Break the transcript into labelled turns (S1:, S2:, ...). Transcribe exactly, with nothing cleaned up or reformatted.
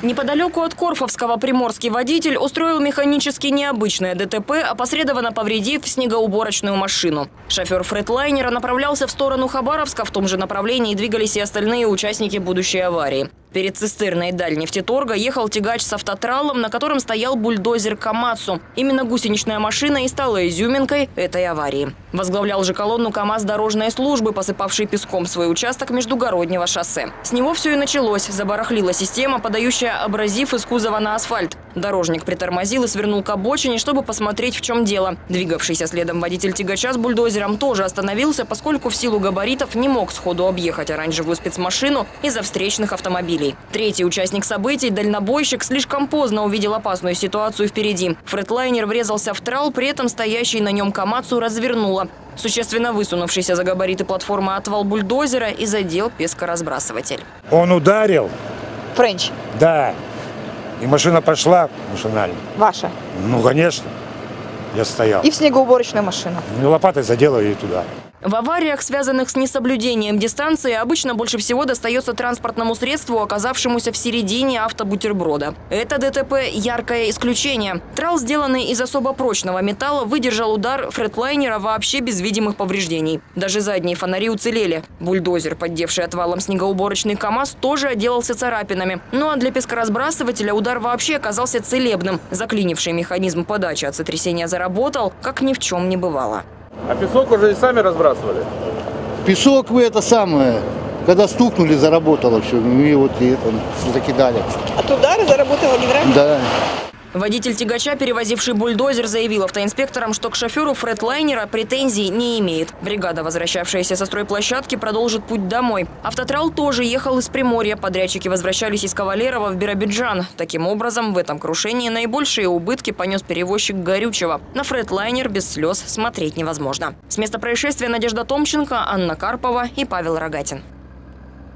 S1: Неподалеку от Корфовского приморский водитель устроил механически необычное ДТП, опосредованно повредив снегоуборочную машину. Шофер фредлайнера направлялся в сторону Хабаровска, в том же направлении двигались и остальные участники будущей аварии. Перед цистерной Дальнефтеторга ехал тягач с автотралом, на котором стоял бульдозер «Камацу». Именно гусеничная машина и стала изюминкой этой аварии. Возглавлял же колонну КАМАЗ дорожной службы, посыпавший песком свой участок междугороднего шоссе. С него все и началось. Забарахлила система, подающая абразив из кузова на асфальт. Дорожник притормозил и свернул к обочине, чтобы посмотреть, в чем дело. Двигавшийся следом водитель тягача с бульдозером тоже остановился, поскольку в силу габаритов не мог сходу объехать оранжевую спецмашину из-за встречных автомобилей. Третий участник событий, дальнобойщик, слишком поздно увидел опасную ситуацию впереди. Фредлайнер врезался в трал, при этом стоящий на нем Камацу развернуло. Существенно высунувшийся за габариты платформы отвал бульдозера и задел пескоразбрасыватель.
S2: Он ударил.
S3: Френч?
S2: Да. И машина пошла машинально.
S3: Ваша?
S2: Ну, конечно. Я стоял.
S3: И в снегоуборочную машину?
S2: Ну, лопатой задела и туда.
S1: В авариях, связанных с несоблюдением дистанции, обычно больше всего достается транспортному средству, оказавшемуся в середине автобутерброда. Это ДТП – яркое исключение. Трал, сделанный из особо прочного металла, выдержал удар фредлайнера вообще без видимых повреждений. Даже задние фонари уцелели. Бульдозер, поддевший отвалом снегоуборочный КАМАЗ, тоже отделался царапинами. Ну а для пескоразбрасывателя удар вообще оказался целебным. Заклинивший механизм подачи от сотрясения заработал, как ни в чем не бывало.
S4: А песок уже и сами разбрасывали?
S5: Песок вы это самое, когда стукнули, заработало все, и вот и это закидали.
S3: От удара заработало не враг?
S5: Да.
S1: Водитель тягача, перевозивший бульдозер, заявил автоинспекторам, что к шоферу фредлайнера претензий не имеет. Бригада, возвращавшаяся со стройплощадки, продолжит путь домой. Автотрал тоже ехал из Приморья. Подрядчики возвращались из Кавалерова в Биробиджан. Таким образом, в этом крушении наибольшие убытки понес перевозчик горючего. На фредлайнер без слез смотреть невозможно. С места происшествия Надежда Томченко, Анна Карпова и Павел Рогатин.